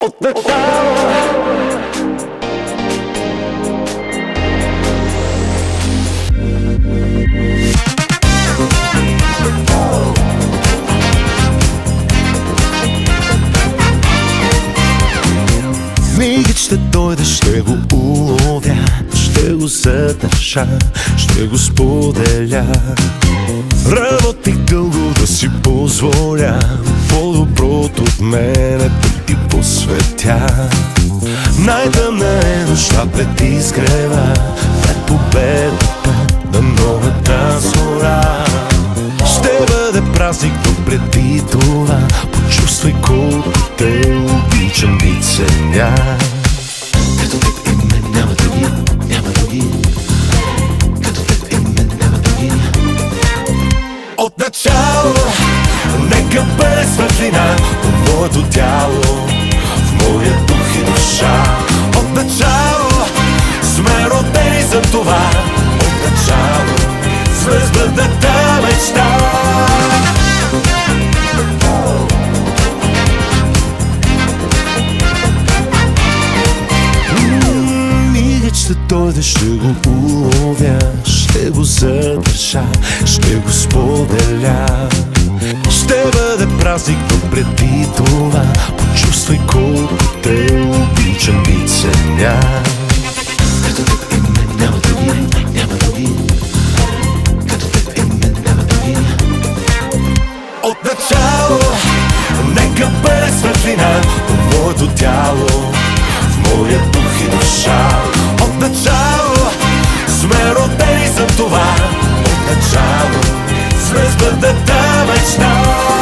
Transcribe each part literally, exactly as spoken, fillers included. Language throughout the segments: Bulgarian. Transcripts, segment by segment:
От начало. Мигът ще дойде, ще го уловя, ще го задържа, ще го споделя. Работих дълго да си позволя по-доброто от мене да ти посветя. Най-тъмна е нощта пред изгрева, пред победата на новата зора. Ще бъде празник, но преди това почувствай колко те обичам и ценя. Като теб и мен няма други, няма други. Като теб и мен няма други. От начало нека бъде светлина в моето тяло, в моя дух и душа. От начало сме родени за това. От начало сме сбъдната мечта. Мигът ще дойде, ще го уловя, ще го задържа, ще го споделя. Ще бъде празник, но преди това почувствай колко те обичам и ценя. Като теб и мен няма други, няма други. Като теб и мен няма други. От начало нека бъде светлина в моето тяло, в моя дух и душа. От начало сме родени за това. От начало сме сбъдната мечта.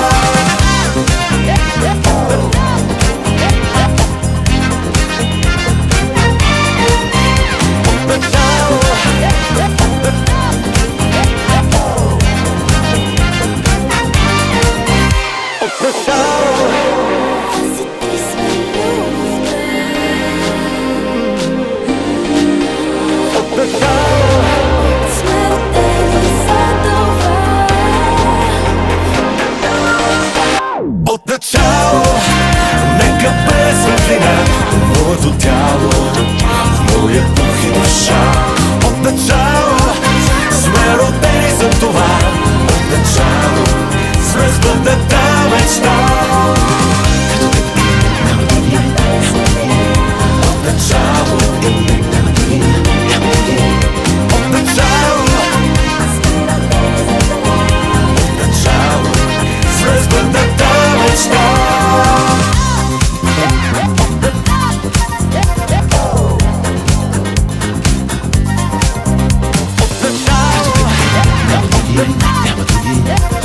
От начало нека бъде светлина в моето тяло, в моя дух и душа. От начало сме родени за това. От начало сме сбъдната мечта. Като теб и мен няма други, няма други. От начало и мен няма други, няма други. От начало От начало сме сбъдната мечта. Няма други, няма други.